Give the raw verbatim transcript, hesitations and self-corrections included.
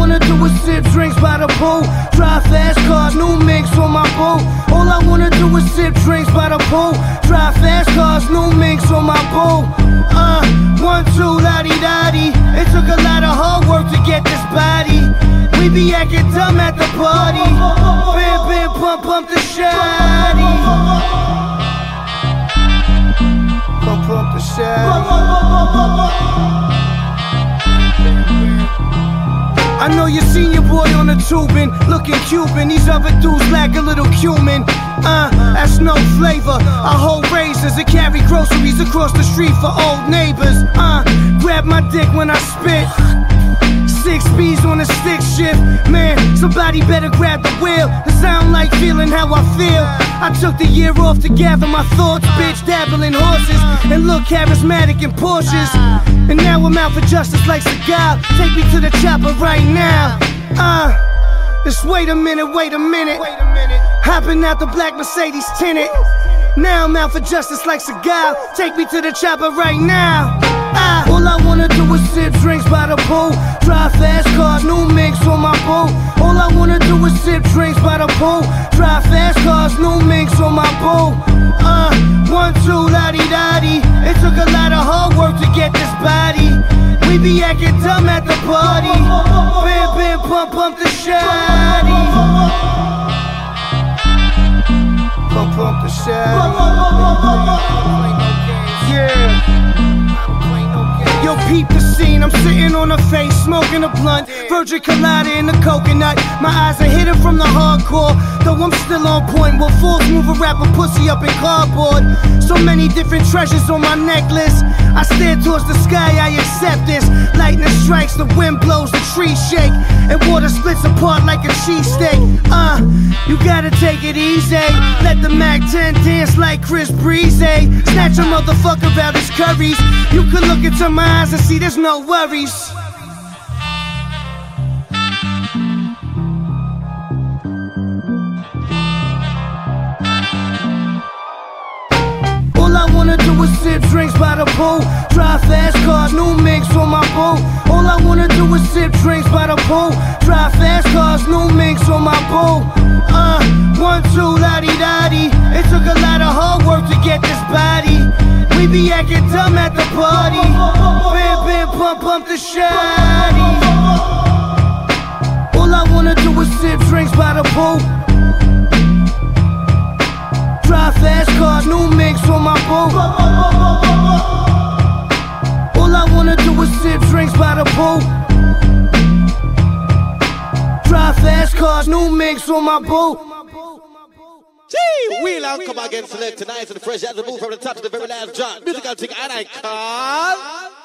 wanna do is sip drinks by the pool, drive fast cars, new minks on my boat. All I wanna do is sip drinks by the pool, drive fast cars, new minks on my boat. Uh, one, two, la-di-da-di. It took a lot of hard work to get this body. We be acting dumb at the party. Bam, bam, pump, pump the shawty. Pump, pump the shawty. I know you seen your boy on the tubing, looking Cuban. These other dudes lack a little cumin. Uh, that's no flavor. I hold razors and carry groceries across the street for old neighbors. Uh, grab my dick when I spit. Six B's on a stick shift. Man, somebody better grab the wheel. It sound like feeling how I feel. I took the year off to gather my thoughts, bitch, dabbling horses and look charismatic in Porsches. And now I'm out for justice like Seagal. Take me to the chopper right now. Uh, just wait a minute, wait a minute. Hopping out the black Mercedes tinted. Now I'm out for justice like Seagal. Take me to the chopper right now. Ah, all I wanna do is sip drinks by the pool, drive fast cars, new minks on my boat. All I wanna do is sip drinks by the pool, drive fast cars, new minks on my boat. Uh, one, two, la-di-da-di. It took a lot of hard work to get this body. We be acting dumb at the party. Bam, bam, pump, pump the shawty. Pump, pump the shawty. Yeah. Yo, peep the scene, I'm sitting on a face, smoking a blunt, Virgin Colada in the coconut. My eyes are hidden from the hardcore, though I'm still on point. Will fools move a rapper pussy up in cardboard? So many different treasures on my necklace. I stare towards the sky, I accept this. Lightning strikes, the wind blows, the trees shake, and water splits apart like a cheesesteak. Uh, you gotta take it easy. Let the Mac ten dance like Chris Breeze. Snatch a motherfucker out his curries. You can look into my eyes and see there's no worries. All I wanna do is sip drinks by the pool, drive fast cars, new minks on my boat. All I wanna do is sip drinks by the pool, drive fast cars, new minks on my boat. Uh, one, two, la-di-da-di. It took a lot of hard work to get this body. We be acting dumb at the party. Bam, bam, pump, pump the shawty. All I wanna do is sip drinks by the pool, drive fast cars, new minks on my boat. All I wanna do is sip drinks by the pool, drive fast cars, new minks on my boat. Gee, we'll out come again select tonight and fresh as a move from the top to the very last drop. Musical thing and I call